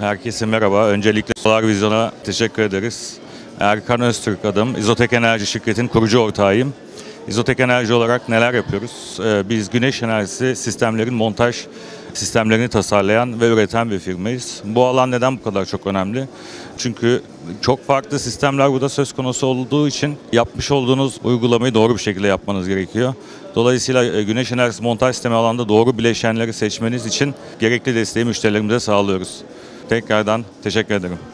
Herkese merhaba. Öncelikle Solar Vizyon'a teşekkür ederiz. Erkan Öztürk adım. İzotek Enerji şirketin kurucu ortağıyım. İzotek Enerji olarak neler yapıyoruz? Biz güneş enerjisi sistemlerin montaj sistemlerini tasarlayan ve üreten bir firmayız. Bu alan neden bu kadar çok önemli? Çünkü çok farklı sistemler burada söz konusu olduğu için yapmış olduğunuz uygulamayı doğru bir şekilde yapmanız gerekiyor. Dolayısıyla güneş enerjisi montaj sistemi alanında doğru bileşenleri seçmeniz için gerekli desteği müşterilerimize sağlıyoruz. Tekrardan teşekkür ederim.